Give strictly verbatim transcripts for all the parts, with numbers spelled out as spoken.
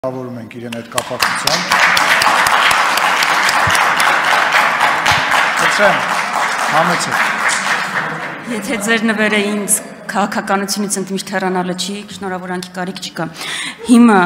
Շնորհավորում ենք իրեն այդ կապակցությամբ։ Կցեմ, համեցեք։ Եթե ձեր նվերը ինձ քաղաքականությունից ընդմիշտ հեռանալը չի, շնորհավորանքի կարիք չկա։ Հիմա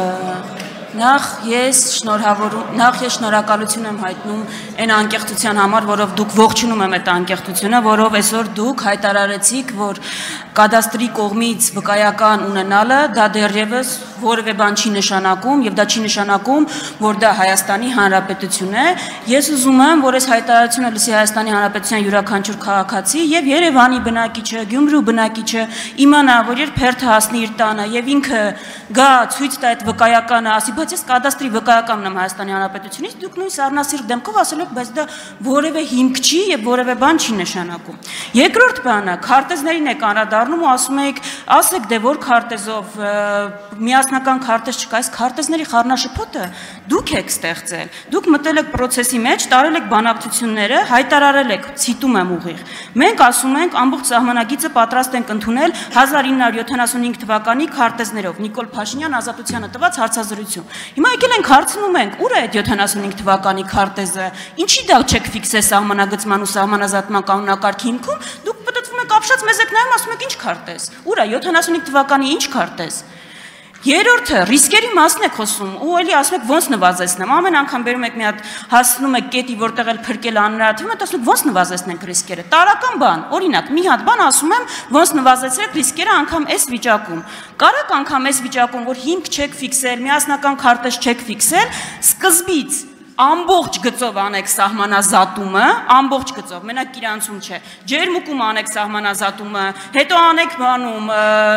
նախ ես շնորհավորում, նախ ես շնորհակալություն եմ հայտնում այն անկեղծության համար, որով դուք ողջունում եմ այդ անկեղծությունը, որով այսօր դուք հայտարարեցիք, որ կադաստրի կողմից վկայական ունենալը դա դեռևս որևէ բան չի նշանակում եւ դա չի նշանակում, որ դա Հայաստանի Հանրապետություն է։ Ես ուզում եմ, որ այս հայտարարությունը լսի Հայաստանի Հանրապետության յուրաքանչյուր քաղաքացի եւ Երևանի բնակիչը, Գյումրու բնակիչը իմանա, որ երբ հերթը հասնի իր տանը եւ ինքը գա ցույց տա այդ վկայականը, ասի, բայց ես կադաստրի վկայականն եմ Հայաստանի Հանրապետությունից, դուք նույն սառնասիրտ դեմքով ասել եք, բայց դա որևէ հիմք չի եւ որևէ բան չի նշանակում։ Երկրորդ բանը, քարտեզներին եք անդրադառնում ու ասում եք, ասեք դե որ քարտեզով միասնական քարտեզ չկա, այս քարտեզների խառնաշփոթը դուք եք ստեղծել։ Դուք մտել եք process-ի մեջ, տարել եք բանակցությունները, հայտարարել եք, ցիտում եմ ուղիղ։ Մենք ասում ենք ամբողջ սահմանագիծը պատրաստ ենք ընդունել հազար ինը հարյուր յոթանասունհինգ թվականի քարտեզներով։ Նիկոլ Փաշինյան Ազատությանը տված հարցազրույցում։ Հիմա եկել ենք հարցնում ենք, ուր է այդ յոթանասունհինգ թվականի քարտեզը։ Ինչի դա չեք ֆիքսել սահմանագծման ու սահմանազատման կանոնակարգի հիմքում։ Դուք պատտվում եք ապշած մեզ եք նայում, ասում եք ինչ քարտեզ։ Ուր է յոթանասունհինգ թվականի ինչ քարտեզ։ Երրորդը ռիսկերի մասն եք խոսում ու էլի ասում եք ոնց նվազեցնեմ։ Ամեն անգամ բերում եք մի հատ հասնում եք կետի, որտեղ էլ փրկել անհրաժեշտ, ասում եք ոնց նվազեցնենք ռիսկերը։ Տարական բան, օրինակ, մի հատ բան ասում եմ, ոնց նվազեցրեք ռիսկերը անգամ այս վիճակում։ Կարակ անգամ այս վիճակում, որ հիմք չեք ֆիքսել, միասնական քարտեզ չեք ֆիքսել, սկզբից ամբողջ գծով անեք սահմանազատումը, ամբողջ գծով, մենակ իրանցում չէ։ Ջերմուկում անեք սահմանազատումը, հետո անեք բանում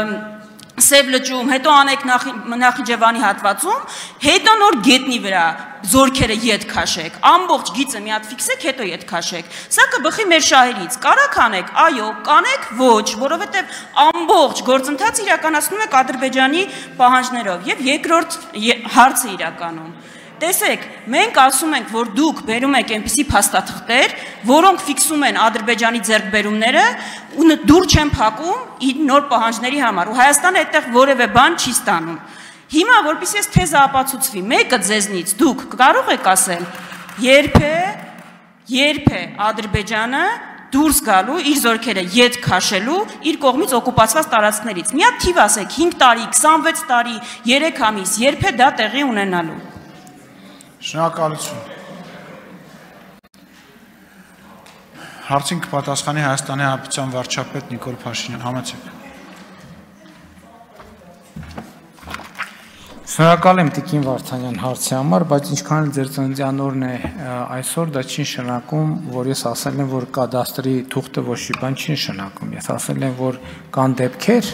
Սև լճում, հետո անեք Նախիջևանի հատվածում, հետո նոր գետնի վրա զորքերը ետ քաշեք, ամբողջ գիծը մի հատ ֆիքսեք, հետո ետ քաշեք։ Սա կբխի մեր շահերից։ Կարակ անեք, այո, կանեք ոչ, որովհետև ամբողջ գործընթացը իրականացնում եք Ադրբեջանի պահանջներով եւ երկրորդ հարցը իրականում։ Տեսեք, մենք ասում ենք, որ դուք բերում եք այնպիսի փաստաթղթեր, որոնք ֆիքսում են Ադրբեջանի ձեռքբերումները ու դուր չեն փակում իր նոր պահանջների համար, ու Հայաստանը այդտեղ որևէ բան չի ստանում։ Հիմա, որպեսզի այս թեզը ապացուցվի, մեկը ձեզնից դուք կարող եք ասել, երբ է, երբ է Ադրբեջանը դուրս գալու իր զորքերը ետ քաշելու իր կողմից օկուպացված տարածքներից։ Մի հատ թիվ ասեք, հինգ տարի, քսանվեց տարի, երեք ամիս, երբ է դա տեղի ունենալու։ Շնորհակալություն։ Հարցին կպատասխանի Հայաստանի Հանրապետության վարչապետ Նիկոլ Փաշինյան, համեցեք։ Շնորհակալ եմ Տիկին Վարդանյան հարցի համար, բայց ինչքան ձեր ծննդյան օրն է այսօր, դա չի նշանակում, որ ես ասել եմ, որ կադաստրի թուղթը ոչ մի բան չի նշանակում։ Ես ասել եմ, որ կան դեպքեր,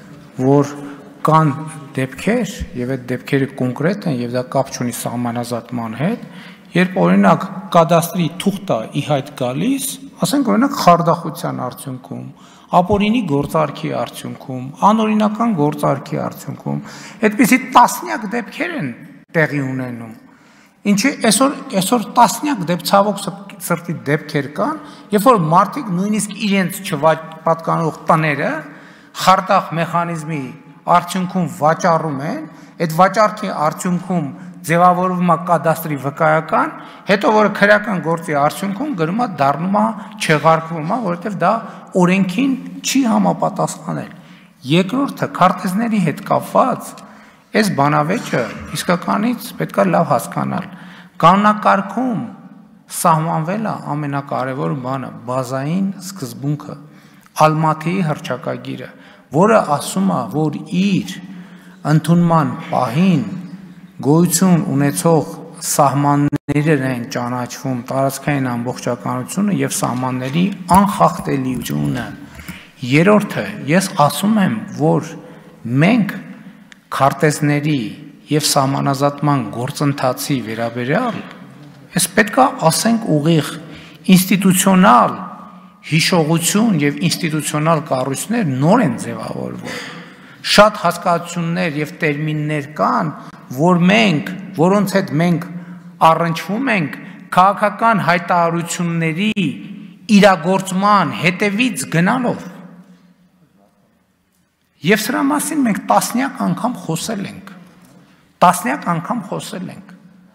որ կան դեպքեր եւ այդ դեպքերը կոնկրետ են եւ դա կապ չունի սահմանազատման հետ, երբ օրինակ կադաստրի թուղթը ի հայտ գալիս, ասենք օրինակ խարդախության արդյունքում, ապօրինի գործարքի արդյունքում, անօրինական գործարքի արդյունքում, այդպիսի տասնյակ դեպքեր են տեղի ունենում։ Ինչի այսօր այսօր տասնյակ դեպք ցավոք սրտի դեպքեր կան, երբ որ մարդիկ նույնիսկ իրենց չպատկանող տները խարդախ մեխանիզմի արդյունքում վաճառում են, այդ վաճառքի արդյունքում ձևավորվում է կադաստրի վկայական, հետո որը քրեական գործի արդյունքում գրում է դառնում է չեղարկվում է, որովհետև դա օրենքին չի համապատասխանել։ Երկրորդը քարտեզների հետ կապված այս բանավեճը իսկականից պետք է լավ հասկանալ։ Կանոնակարգում սահմանվել է ամենակարևոր բանը, բազային սկզբունքը, Ալմաթիի հռչակագիրը, որը ասում է, որ իր ընդունման պահին գոյություն ունեցող սահմաններն են ճանաչվում տարածքային ամբողջականությունը եւ սահմանների անխախտելիությունը։ Երրորդը, ես ասում եմ, որ մենք քարտեզների եւ սահմանազատման գործընթացի վերաբերյալ ես պետք է ասենք ուղիղ ինստիտուցիոնալ հիշողություն եւ ինստիտուցիոնալ կառույցներ նոր են ձևավորվում։ Շատ հասկացություններ եւ տերմիններ կան, որ մենք, որոնց հետ մենք առնչվում ենք քաղաքական հայտարարությունների իրագործման հետևից գնալով։ Եվ սրա մասին մենք տասնյակ անգամ խոսել ենք։ տասնյակ անգամ խոսել ենք։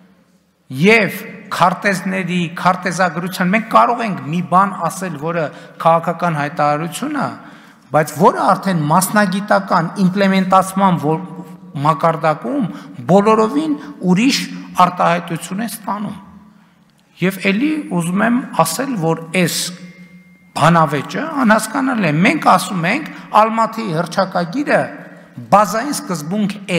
Եվ քարտեզների, քարտեզագրության մենք կարող ենք մի բան ասել, որը քաղաքական հայտարարություն է, բայց որը արդեն մասնագիտական իմպլեմենտացման մակարդակում բոլորովին ուրիշ արտահայտություն է ստանում։ Եվ էլի ուզում եմ ասել, որ այս բանավեճը անհասկանալի է։ Մենք ասում ենք Ալմատիի հռչակագիրը բազային սկզբունք է։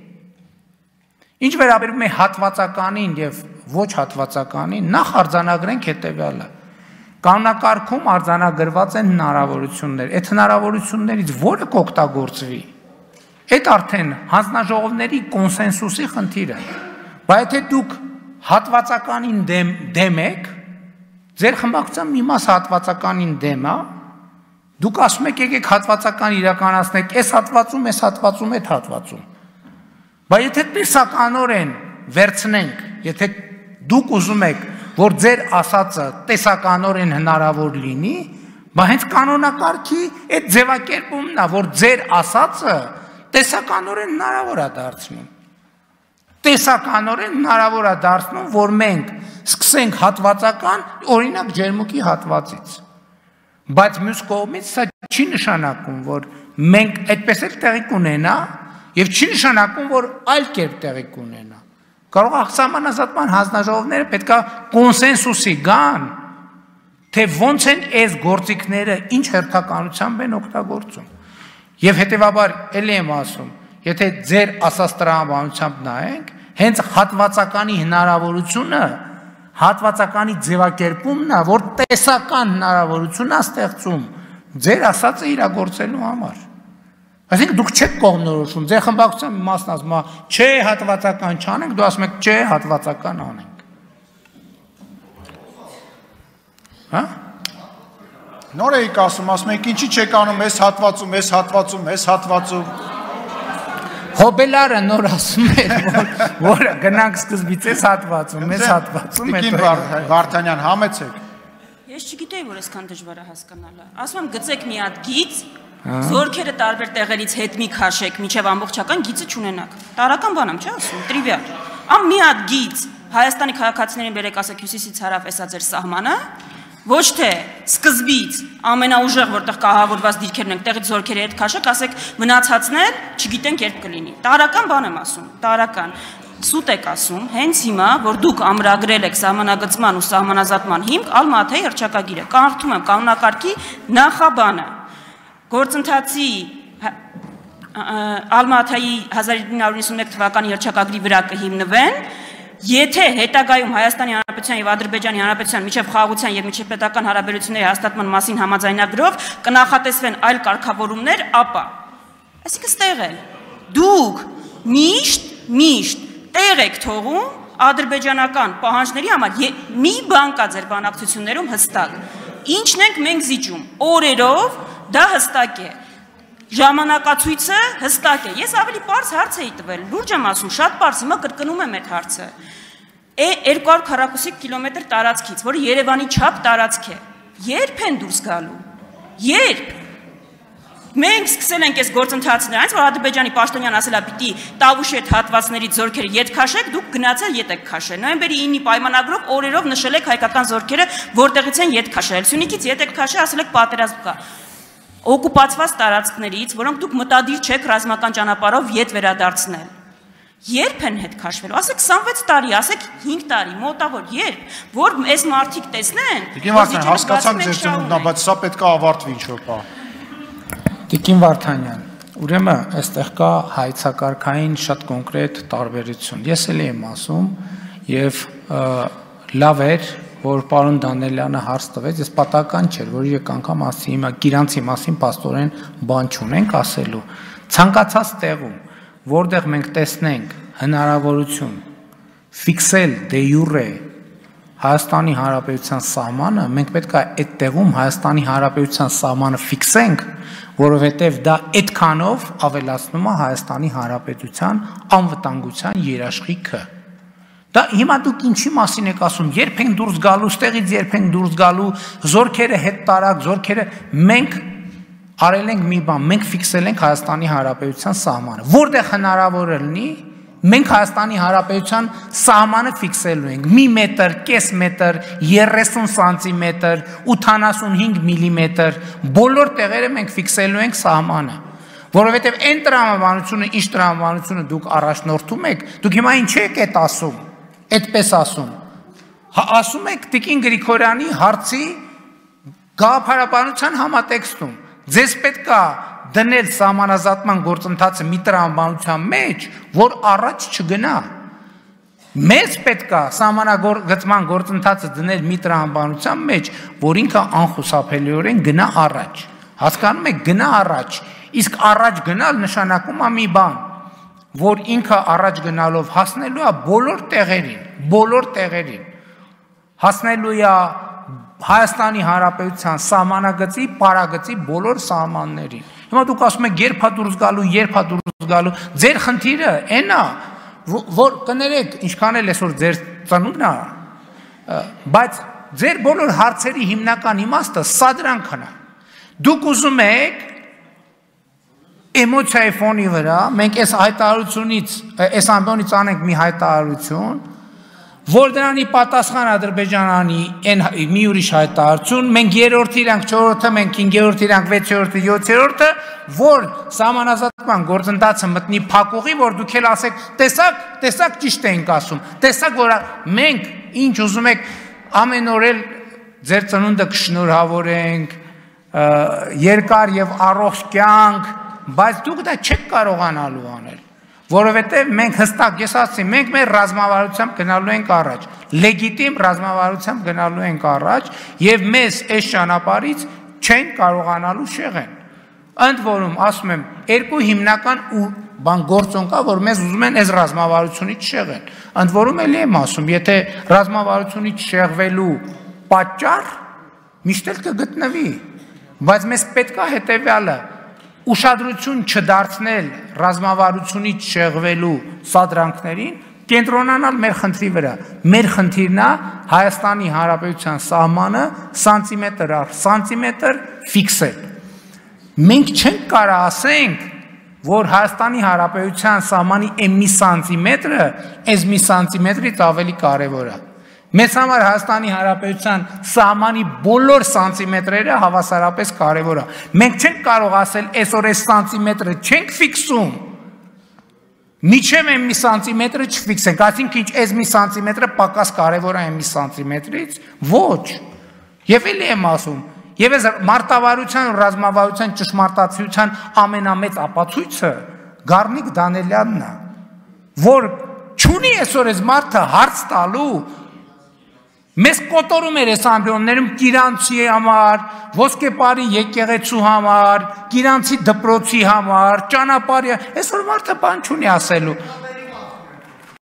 Ինչ վերաբերում է հատվածականին եւ ոչ հատվածականին, նախ արձանագրենք հետեւյալը։ Կանոնակարգում արձանագրված են հնարավորություններ։ Այդ հնարավորություններից որը կօգտագործվի, այդ արդեն հանձնաժողովների կոնսենսուսի խնդիր է։ Բայց եթե դուք հատվածականին դեմ դեմ եք, ձեր խմբակցության մի մաս հատվածականին դեմ է, դուք ասում եք եկեք հատվածական իրականացնեք, այս հատվածում, այս հատվածում, այդ հատվածում։ Բայց եթե տեսականորեն վերցնենք, եթե դուք ուզում եք, որ ձեր ասածը տեսականորեն հնարավոր լինի, բայց հենց կանոնակարգի այդ ձևակերպումն է, որ ձեր ասածը տեսականորեն հնարավոր է դարձնում։ Տեսականորեն հնարավոր է դարձնում, որ մենք սկսենք հատվածական, օրինակ ջերմուկի հատվածից։ Բայց մյուս կողմից սա չի նշանակում, որ մենք այդպես էլ տեղի կունենա, եւ չի նշանակում, որ այլ կերպ տեղի կունենա։ Կարող է սահմանազատման հանձնաժողովները պետքա կոնսենսուսի գան, թե ոնց են այս գործիքները ինչ հերթականությամբ են օգտագործում։ Եվ հետեւաբար ելի եմ ասում, եթե ձեր ասած տրամաբանությամբ նայենք, հենց հատվածականի հնարավորությունը, հատվածականի ձևակերպումն է, որ տեսական հնարավորություն է ստեղծում ձեր ասածը իրագործելու համար։ Այսինքն դուք չեք կողմնորոշում, ձեր խմբակցության մի մասն ասում է, չէ, հատվածական չանենք, դու ասում եք, չէ, հատվածական անենք։ Հա? Նոր էիք ասում, ասում եք, ինչի չեք անում այս հատվածում, այս հատվածում, այս հատվածում։ Հոբելարը նոր ասում էր, որ գնանք սկզբից այս հատվածում, այս հատվածում, հետո Վարդանյան, համեցեք։ Ես չգիտեի, որ այսքան դժվար է հասկանալը։ Ասում եմ, գծեք մի հատ գիծ, զորքերը տարբեր տեղերից հետ մի քաշեք, միջև ամբողջական գիծը չունենաք։ Տարական բան եմ, չէ՞ ասում, տրիվիալ։ Ամ մի հատ գիծ Հայաստանի քաղաքացիներին բերեք, ասեք հյուսիսից հարավ, էսա ձեր սահմանը, ոչ թե սկզբից ամենաուժեղ, որտեղ կահավորված դիրքերն են, տեղից զորքերի հետ քաշեք, ասեք մնացածներ, չգիտենք երբ կլինի։ Տարական բան եմ ասում, տարական։ Սուտ եք ասում, հենց հիմա, որ դուք ամրագրել եք սահմանագծման ու սահմանազատման հիմք, Ալմատիի հռչակագիրը։ Կարդում եմ կանոնակարգի նախաբանը։ Գործընթացի Ալմատիի հազար ինը հարյուր նվաթ մեկ թվականի հռչակագրի վրա կհիմնվեն, եթե հետագայում Հայաստանի Հանրապետության եւ Ադրբեջանի Հանրապետության միջև խաղաղության եւ միջպետական հարաբերությունների հաստատման մասին համաձայնագրով կնախատեսվեն այլ կարգավորումներ, ապա այսինքն ստեղ են դուք միշտ միշտ տեղ եք թողում ադրբեջանական պահանջների համար մի բան կա ձեր բանակցություններում հստակ։ Ինչն ենք մենք զիջում օրերով, դա հստակ է։ Ժամանակացույցը հստակ է։ Ես ավելի պարզ հարց էի տվել, լուրջ եմ ասում, շատ պարզ, հիմա կրկնում եմ այդ հարցը։ երկու հարյուր քառակուսի կիլոմետր տարածքից, որը Երևանի չափ տարածք է, երբ են դուրս գալու։ Երբ մենք սկսել ենք այս գործընթացները, այնց որ Ադրբեջանի պաշտոնյան ասել է պիտի Տավուշի այդ հատվածներից զորքերը ետ քաշեք, դուք գնացել ետ եք քաշել։ Նոյեմբերի ինը պայմանագրով օրերով նշել եք հայկական զորքերը որտեղից են ետ քաշել։ Սյունիքից ետ եք քաշել, ասել եք պատերազմ կա։ Օկուպացված տարածքներից, որոնք դուք մտադիր չեք ռազմական ճանապարհով ետ վերադարձնել։ Երբ են հետ քաշվելու, ասեք քսանվեց տարի, ասեք հինգ տարի, մոտավոր երբ, որ այս մարդիկ տեսնեն, Տիկին հասկացանք ձեր ծնունդն, բայց սա պետք է ավարտվի ինչ-որ բան։ Տիկին Վարդանյան, ուրեմն այստեղ կա հայցակարգային շատ կոնկրետ տարբերություն։ Ես էլի եմ ասում եւ լավ էր, որ պարոն Դանելյանը հարց տվեց, ես պատահական չէր, որ եկ անգամ ասի հիմա Գիրանցի մասին պաստորեն բան չունենք ասելու։ Ցանկացած տեղում, որտեղ մենք տեսնենք հնարավորություն ֆիքսել դե յուրե Հայաստանի Հանրապետության սահմանը, մենք պետք է այդ տեղում Հայաստանի Հանրապետության սահմանը ֆիքսենք, որովհետև դա այդքանով ավելացնում է Հայաստանի Հանրապետության անվտանգության երաշխիքը։ Դա հիմա դուք ինչի մասին եք ասում, երբ ենք դուրս գալու, ստեղից երբ ենք դուրս գալու, զորքերը հետ տարակ, զորքերը մենք արել ենք մի բան, մենք ֆիքսել ենք Հայաստանի Հանրապետության սահմանը, որտեղ հնարավոր է լինի, Մենք Հայաստանի Հանրապետության սահմանը ֆիքսելու ենք մի մետր, կես մետր, երեսուն սանտիմետր, ութանասունհինգ միլիմետր, բոլոր տեղերը մենք ֆիքսելու ենք սահմանը, որովհետև այն տրամաբանությունը, ինչ տրամաբանությունը դուք առաջնորդում եք, դուք հիմա ինչ եք այդ ասում, այդպես ասում, ասում եք Տիկին Գրիգորյանի հարցի գաղափարաբանության համատեքստում, ձեզ պետք է դնել սահմանազատման գործընթացը մի տրամաբանության մեջ, որ առաջ չգնա։ Մեզ պետք է սահմանագործման գործընթացը դնել մի տրամաբանության մեջ, որ ինքը անխուսափելիորեն գնա առաջ։ Հասկանում եք, գնա առաջ, իսկ առաջ գնալ նշանակում է մի բան, որ ինքը առաջ գնալով հասնելու է բոլոր տեղերին, բոլոր տեղերին, հասնելու է Հայաստանի Հանրապետության սահմանագծի, պարագծի բոլոր սահմաններին։ Հիմա դուք ասում եք երբ է դուրս գալու, երբ է դուրս գալու, ձեր խնդիրը այն է, որ կներեք, ինչքան էլ այսօր ձեր ծնունդն է, բայց ձեր բոլոր հարցերի հիմնական իմաստը սա դրանքն է։ Դուք ուզում եք էմոցիայի ֆոնի վրա, մենք այս հայտարարությունից, այս ամբիոնից անենք մի հայտարարություն, որ դրանի պատասխան Ադրբեջանանի այն մի ուրիշ հայտարարություն, մենք երրորդը իրանք, չորրորդը, մենք հինգերորդը իրանք, վեցերորդը, յոթերորդը, որ սահմանազատման գործընթացը մտնի փակուղի, որ դուք էլ ասեք, տեսակ, տեսակ ճիշտ ենք ասում, տեսակ, որ մենք ինչ ուզում եք ամեն օր էլ ձեր ծնունդը կշնորհավորենք, երկար եւ առողջ կյանք, բայց դուք դա չեք կարողանալու անել, որովհետև մենք հստակ, ես ասացի, մենք մեր ռազմավարությամբ գնալու ենք առաջ, լեգիտիմ ռազմավարությամբ գնալու ենք առաջ եւ մեզ այս ճանապարհից չեն կարողանալու շեղեն։ Ընդ որում, ասում եմ, երկու հիմնական ու բան գործոն կա, որ մեզ ուզում են այս ռազմավարությունից շեղեն։ Ընդ որում էլի եմ ասում, եթե ռազմավարությունից շեղվելու պատճառ միշտ էլ կգտնվի, բայց մեզ պետք է հետեւյալը ուշադրություն չդարձնել ռազմավարությունից շեղվելու սադրանքներին, կենտրոնանալ մեր խնդրի վրա։ Մեր խնդիրն է Հայաստանի Հանրապետության սահմանը սանտիմետր առ սանտիմետր ֆիքսել։ Մենք չենք կարող ասենք, որ Հայաստանի Հանրապետության սահմանի այն մի սանտիմետրը այս մի սանտիմետրից ավելի կարևոր է։ Մեզ համար Հայաստանի Հանրապետության սահմանի բոլոր սանտիմետրերը հավասարապես կարևոր է։ Մենք չենք կարող ասել, այսօր այս սանտիմետրը չենք ֆիքսում, միջև այն մի սանտիմետրը չֆիքսենք, այսինքն ինչ այս մի սանտիմետրը պակաս կարևոր է այն մի սանտիմետրից, ոչ։ Եվ էլի եմ ասում, եւ այս մարտավարության ու ռազմավարության ճշմարտացիության ամենամեծ ապացույցը Գառնիկ Դանելյանն է, որ չունի այսօր այս մարդը հարց տալու Մեզ կոտորում էր այս ամբիոններում Կիրանցի համար, Ոսկեպարի եկեղեցու համար, Կիրանցի դպրոցի համար, ճանապարհի, այսօր մարդը բան չունի ասելու։